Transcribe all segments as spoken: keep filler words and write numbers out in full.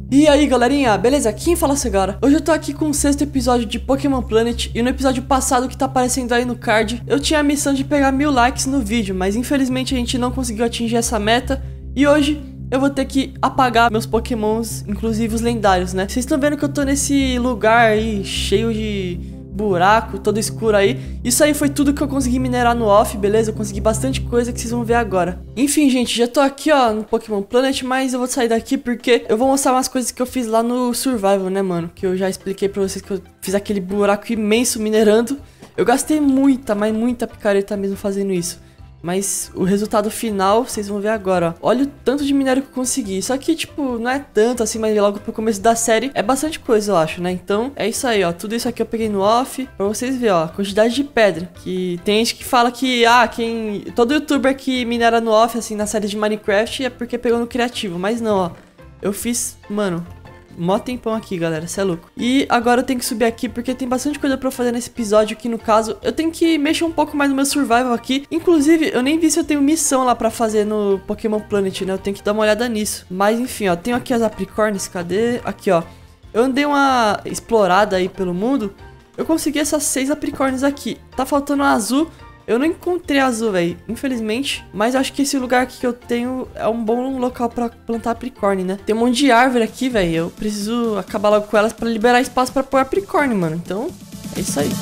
E aí galerinha, beleza? Quem fala agora? Hoje eu tô aqui com o sexto episódio de Pokémon Planet. E no episódio passado que tá aparecendo aí no card, eu tinha a missão de pegar mil likes no vídeo, mas infelizmente a gente não conseguiu atingir essa meta. E hoje eu vou ter que apagar meus Pokémons, inclusive os lendários, né? Vocês estão vendo que eu tô nesse lugar aí cheio de buraco, todo escuro aí. Isso aí foi tudo que eu consegui minerar no off, beleza? Eu consegui bastante coisa que vocês vão ver agora. Enfim, gente, já tô aqui, ó, no Pokémon Planet, mas eu vou sair daqui porque eu vou mostrar umas coisas que eu fiz lá no Survival, né, mano? Que eu já expliquei pra vocês que eu fiz aquele buraco imenso minerando. Eu gastei muita, mas muita picareta mesmo fazendo isso. Mas o resultado final, vocês vão ver agora, ó. Olha o tanto de minério que eu consegui. Só que, tipo, não é tanto assim, mas logo pro começo da série é bastante coisa, eu acho, né? Então, é isso aí, ó. Tudo isso aqui eu peguei no off pra vocês verem, ó. A quantidade de pedra. Que tem gente que fala que, ah, quem... todo youtuber que minera no off, assim, na série de Minecraft é porque pegou no criativo. Mas não, ó. Eu fiz, mano... mó tempão aqui, galera, cê é louco. E agora eu tenho que subir aqui porque tem bastante coisa pra eu fazer nesse episódio, que no caso eu tenho que mexer um pouco mais no meu survival aqui. Inclusive, eu nem vi se eu tenho missão lá pra fazer no Pokémon Planet, né? Eu tenho que dar uma olhada nisso. Mas enfim, ó, tenho aqui as apricornes, cadê? Aqui, ó. Eu andei uma explorada aí pelo mundo. Eu consegui essas seis apricornes aqui. Tá faltando uma azul. Eu não encontrei azul, velho, infelizmente. Mas eu acho que esse lugar aqui que eu tenho é um bom local pra plantar apricorn, né? Tem um monte de árvore aqui, velho. Eu preciso acabar logo com elas pra liberar espaço pra pôr apricorn, mano. Então, é isso aí.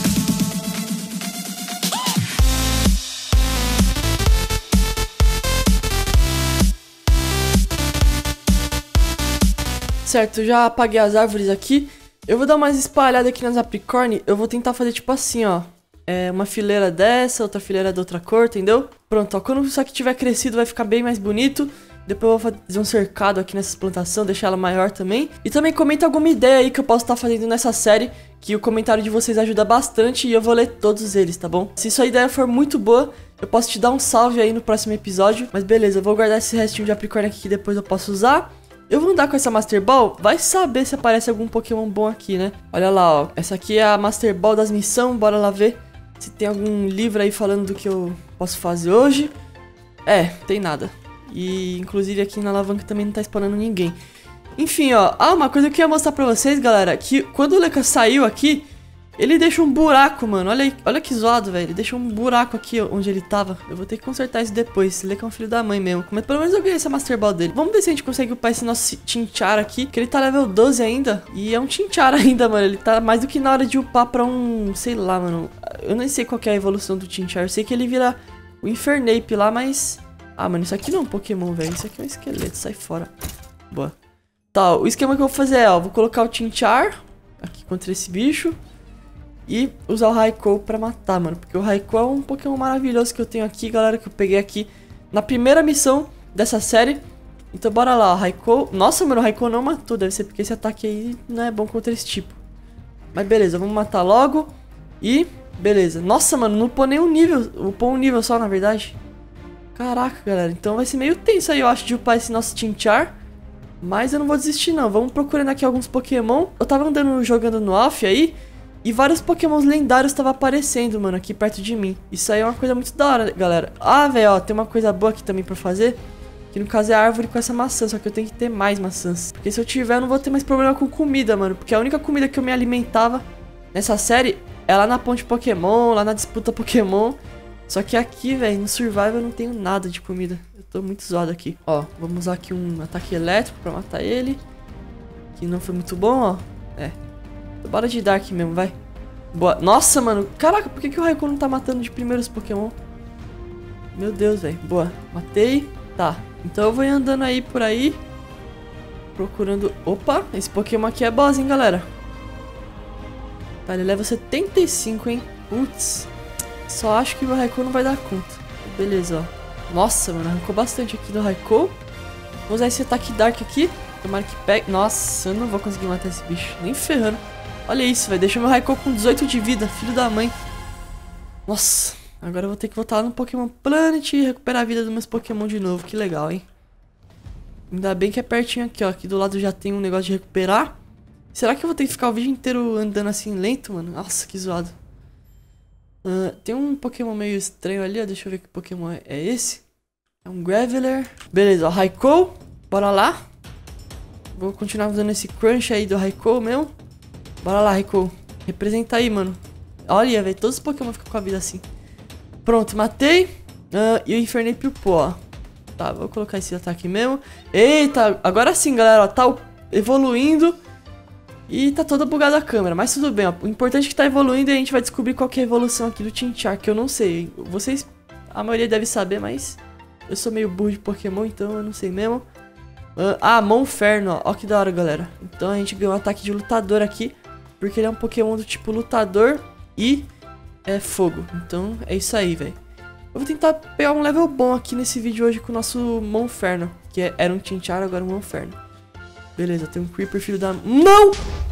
Certo, eu já apaguei as árvores aqui. Eu vou dar mais espalhada aqui nas apricorn. Eu vou tentar fazer tipo assim, ó. É uma fileira dessa, outra fileira de outra cor, entendeu? Pronto, ó, quando isso aqui tiver crescido vai ficar bem mais bonito. Depois eu vou fazer um cercado aqui nessa plantação, deixar ela maior também. E também comenta alguma ideia aí que eu posso estar fazendo nessa série, que o comentário de vocês ajuda bastante e eu vou ler todos eles, tá bom? Se sua ideia for muito boa, eu posso te dar um salve aí no próximo episódio. Mas beleza, eu vou guardar esse restinho de apricorn aqui que depois eu posso usar. Eu vou andar com essa Master Ball, vai saber se aparece algum Pokémon bom aqui, né? Olha lá, ó, essa aqui é a Master Ball das missões, bora lá ver se tem algum livro aí falando do que eu posso fazer hoje. É, tem nada. E inclusive aqui na alavanca também não tá spawnando ninguém. Enfim, ó. Ah, uma coisa que eu ia mostrar pra vocês, galera, que quando o Leca saiu aqui, ele deixa um buraco, mano. Olha aí, olha que zoado, velho. Ele deixou um buraco aqui onde ele tava. Eu vou ter que consertar isso depois. Esse Leca é um filho da mãe mesmo. Mas pelo menos eu ganhei essa Master Ball dele. Vamos ver se a gente consegue upar esse nosso Chinchara aqui, que ele tá level doze ainda. E é um Chinchara ainda, mano. Ele tá mais do que na hora de upar pra um... sei lá, mano. Eu nem sei qual que é a evolução do Chinchara. Eu sei que ele vira o Infernape lá, mas... ah, mano, isso aqui não é um Pokémon, velho. Isso aqui é um esqueleto. Sai fora. Boa. Tá, o esquema que eu vou fazer é, ó. Vou colocar o Chinchar aqui contra esse bicho. E usar o Raikou pra matar, mano. Porque o Raikou é um Pokémon maravilhoso que eu tenho aqui, galera. Que eu peguei aqui na primeira missão dessa série. Então bora lá, ó. Raikou... nossa, mano, o Raikou não matou. Deve ser porque esse ataque aí não é bom contra esse tipo. Mas beleza, vamos matar logo. E... beleza. Nossa, mano, não upou nem um nível. Upou um nível só, na verdade. Caraca, galera. Então vai ser meio tenso aí, eu acho, de upar esse nosso Chinchar. Mas eu não vou desistir, não. Vamos procurando aqui alguns Pokémon. Eu tava andando, jogando no off aí. E vários Pokémons lendários estavam aparecendo, mano, aqui perto de mim. Isso aí é uma coisa muito da hora, galera. Ah, velho, ó, tem uma coisa boa aqui também pra fazer. Que no caso é a árvore com essa maçã, só que eu tenho que ter mais maçãs. Porque se eu tiver, eu não vou ter mais problema com comida, mano. Porque a única comida que eu me alimentava nessa série é lá na ponte Pokémon, lá na disputa Pokémon. Só que aqui, velho, no Survival eu não tenho nada de comida. Eu tô muito zoado aqui. Ó, vamos usar aqui um ataque elétrico pra matar ele. Que não foi muito bom, ó. É. Bora de Dark mesmo, vai. Boa. Nossa, mano. Caraca, por que, que o Raikou não tá matando de primeiros Pokémon? Meu Deus, velho. Boa. Matei. Tá. Então eu vou andando aí por aí. Procurando... opa, esse Pokémon aqui é boss, hein, galera. Tá, ele leva setenta e cinco, hein. Putz. Só acho que o Raikou não vai dar conta. Beleza, ó. Nossa, mano. Arrancou bastante aqui do Raikou. Vou usar esse ataque Dark aqui. Tomara que pegue... nossa, eu não vou conseguir matar esse bicho. Nem ferrando. Olha isso, velho. Deixou meu Raikou com dezoito de vida. Filho da mãe. Nossa. Agora eu vou ter que voltar lá no Pokémon Planet e recuperar a vida dos meus Pokémon de novo. Que legal, hein? Ainda bem que é pertinho aqui, ó. Aqui do lado já tem um negócio de recuperar. Será que eu vou ter que ficar o vídeo inteiro andando assim lento, mano? Nossa, que zoado. Uh, tem um Pokémon meio estranho ali, ó. Deixa eu ver que Pokémon é, é esse. É um Graveler. Beleza, ó. Raikou. Bora lá. Vou continuar usando esse crunch aí do Raikou mesmo. Bora lá, Raikou. Representa aí, mano. Olha, velho, todos os Pokémon ficam com a vida assim. Pronto, matei. Uh, e o Infernape upou, ó. Tá, vou colocar esse ataque mesmo. Eita, agora sim, galera, ó. Tá evoluindo. E tá toda bugada a câmera, mas tudo bem, ó. O importante é que tá evoluindo e a gente vai descobrir qual que é a evolução aqui do Chinchar, que eu não sei. Vocês, a maioria deve saber, mas eu sou meio burro de Pokémon, então eu não sei mesmo. Uh, ah, Monferno, ó. Ó que da hora, galera. Então a gente ganhou um ataque de lutador aqui, porque ele é um Pokémon do tipo lutador e é fogo. Então é isso aí, velho. Eu vou tentar pegar um level bom aqui nesse vídeo hoje com o nosso Monferno, que é, era um Chinchar, agora um Monferno. Beleza, tem um Creeper, filho da... Não!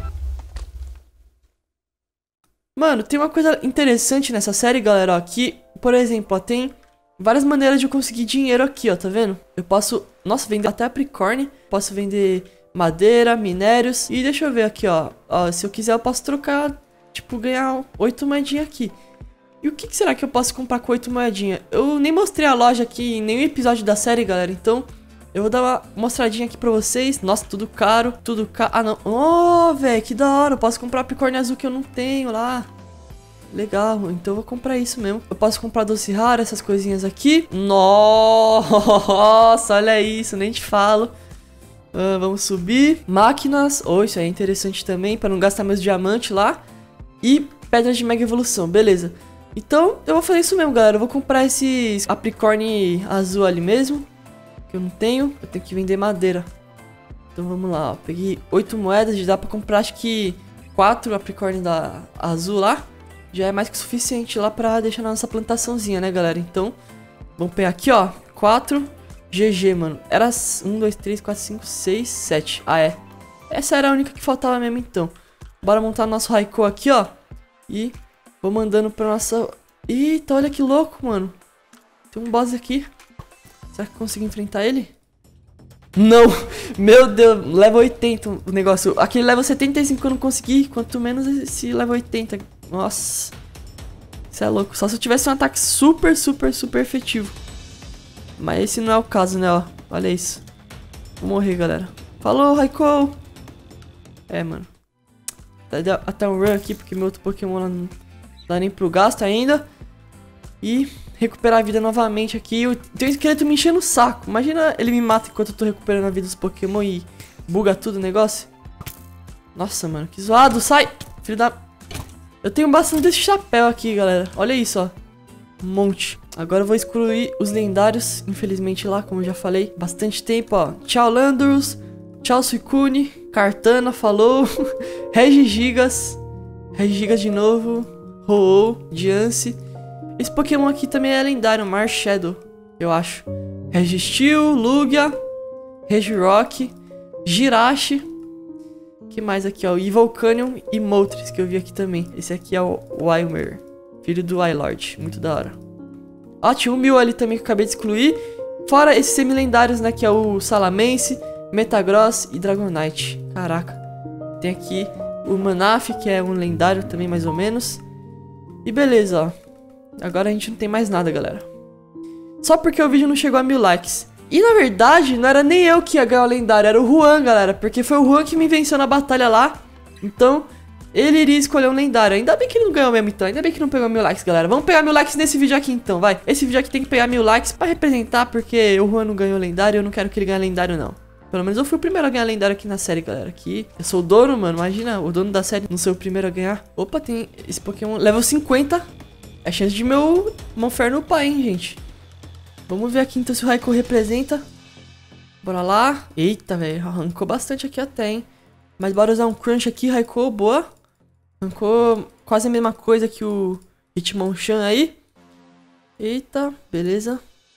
Mano, tem uma coisa interessante nessa série, galera, ó, que, por exemplo, ó, tem várias maneiras de eu conseguir dinheiro aqui, ó, tá vendo? Eu posso, nossa, vender até apricorn, posso vender madeira, minérios, e deixa eu ver aqui, ó, ó, se eu quiser eu posso trocar, tipo, ganhar oito moedinhas aqui. E o que, que será que eu posso comprar com oito moedinhas? Eu nem mostrei a loja aqui em nenhum episódio da série, galera, então... Eu vou dar uma mostradinha aqui pra vocês. Nossa, tudo caro, tudo caro. Ah, não. Oh, velho, que da hora. Eu posso comprar apricorn azul que eu não tenho lá. Legal, então eu vou comprar isso mesmo. Eu posso comprar doce raro, essas coisinhas aqui. Nossa, olha isso, nem te falo. Uh, vamos subir. Máquinas. Oh, isso aí é interessante também, pra não gastar meus diamantes lá. E pedras de mega evolução, beleza. Então, eu vou fazer isso mesmo, galera. Eu vou comprar esses apricorn azul ali mesmo. Eu não tenho, eu tenho que vender madeira. Então vamos lá, ó. Peguei oito moedas, já dá pra comprar acho que quatro apricorn da azul lá. Já é mais que suficiente lá pra deixar na nossa plantaçãozinha, né, galera? Então, vamos pegar aqui, ó, quatro. G G, mano. Era um, dois, três, quatro, cinco, seis, sete. Ah, é. Essa era a única que faltava mesmo, então. Bora montar nosso Raikou aqui, ó. E vou mandando pra nossa... Eita, olha que louco, mano. Tem um boss aqui. Será que eu consigo enfrentar ele? Não! Meu Deus, level oitenta o negócio. Aquele level setenta e cinco eu não consegui. Quanto menos esse level oitenta. Nossa. Isso é louco. Só se eu tivesse um ataque super, super, super efetivo. Mas esse não é o caso, né? Ó, olha isso. Vou morrer, galera. Falou, Raikou! É, mano. Dá até um run aqui, porque meu outro Pokémon não dá nem pro gasto ainda. E... recuperar a vida novamente aqui. Tem um esqueleto me enchendo o saco. Imagina ele me mata enquanto eu tô recuperando a vida dos Pokémon e buga tudo o negócio. Nossa, mano, que zoado. Sai, filho da... Eu tenho bastante desse chapéu aqui, galera. Olha isso, ó. Um monte. Agora eu vou excluir os lendários, infelizmente lá, como eu já falei. Bastante tempo, ó. Tchau, Landorus. Tchau, Suicune. Kartana, falou. Regigigas. Regigigas de novo. Ho-Oh, Diancie. Esse Pokémon aqui também é lendário, Marshadow, eu acho. Registeel, Lugia, Regirock, Jirachi. Que mais aqui, ó? Evolcanion e Moltres, que eu vi aqui também. Esse aqui é o Wilmer, filho do Wylord, muito da hora. Ó, tinha um mil ali também que eu acabei de excluir. Fora esses semi-lendários, né, que é o Salamence, Metagross e Dragonite. Caraca. Tem aqui o Manaphy, que é um lendário também, mais ou menos. E beleza, ó. Agora a gente não tem mais nada, galera. Só porque o vídeo não chegou a mil likes. E na verdade, não era nem eu que ia ganhar o lendário, era o Juan, galera. Porque foi o Juan que me venceu na batalha lá. Então, ele iria escolher um lendário. Ainda bem que ele não ganhou mesmo, então. Ainda bem que não pegou mil likes, galera. Vamos pegar mil likes nesse vídeo aqui, então, vai. Esse vídeo aqui tem que pegar mil likes pra representar, porque o Juan não ganhou lendário e eu não quero que ele ganhe lendário, não. Pelo menos eu fui o primeiro a ganhar lendário aqui na série, galera. Aqui, eu sou o dono, mano. Imagina, o dono da série não ser o primeiro a ganhar. Opa, tem esse Pokémon level cinquenta. É chance de meu Monferno upar, hein, gente. Vamos ver aqui então se o Raikou representa. Bora lá. Eita, velho. Arrancou bastante aqui até, hein. Mas bora usar um Crunch aqui, Raikou, boa. Arrancou quase a mesma coisa que o Hitmonchan aí. Eita, beleza.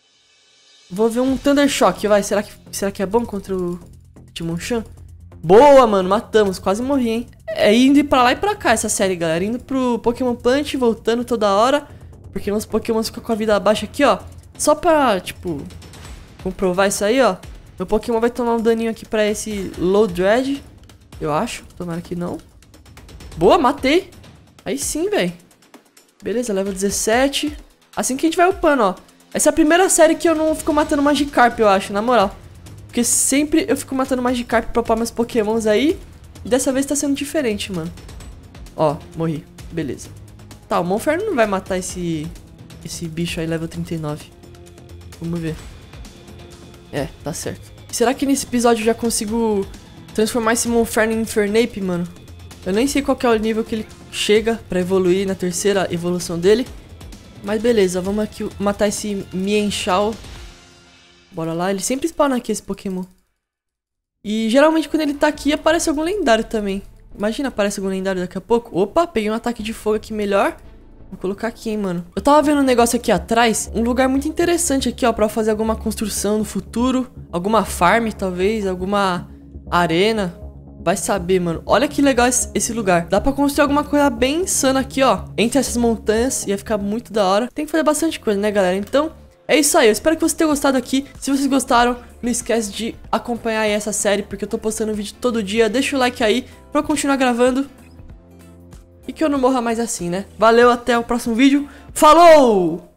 Vou ver um Thunder Shock, vai. Será que, será que é bom contra o Hitmonchan? Boa, mano. Matamos. Quase morri, hein. É indo pra lá e pra cá essa série, galera. Indo pro Pokémon Punch, voltando toda hora. Porque nossos Pokémon ficam com a vida baixa aqui, ó. Só pra, tipo, comprovar isso aí, ó. Meu Pokémon vai tomar um daninho aqui pra esse Low Dread. Eu acho. Tomara que não. Boa, matei. Aí sim, velho. Beleza, level dezessete. Assim que a gente vai upando, ó. Essa é a primeira série que eu não fico matando Magikarp, eu acho, na moral. Porque sempre eu fico matando Magikarp pra upar meus pokémons aí. E dessa vez tá sendo diferente, mano. Ó, morri. Beleza. Tá, o Monferno não vai matar esse... Esse bicho aí, level trinta e nove. Vamos ver. É, tá certo. Será que nesse episódio eu já consigo transformar esse Monferno em Infernape, mano? Eu nem sei qual que é o nível que ele chega pra evoluir na terceira evolução dele. Mas beleza, vamos aqui matar esse Mienshao. Bora lá, ele sempre spawna aqui esse Pokémon. E geralmente quando ele tá aqui aparece algum lendário também. Imagina, aparece algum lendário daqui a pouco. Opa, peguei um ataque de fogo aqui melhor. Vou colocar aqui, hein, mano. Eu tava vendo um negócio aqui atrás. Um lugar muito interessante aqui, ó. Pra fazer alguma construção no futuro. Alguma farm, talvez. Alguma arena. Vai saber, mano. Olha que legal esse, esse lugar. Dá pra construir alguma coisa bem insana aqui, ó. Entre essas montanhas. Ia ficar muito da hora. Tem que fazer bastante coisa, né, galera? Então, é isso aí. Eu espero que vocês tenham gostado aqui. Se vocês gostaram, não esquece de acompanhar aí essa série. Porque eu tô postando vídeo todo dia. Deixa o like aí pra eu continuar gravando. E que eu não morra mais assim, né? Valeu, até o próximo vídeo. Falou!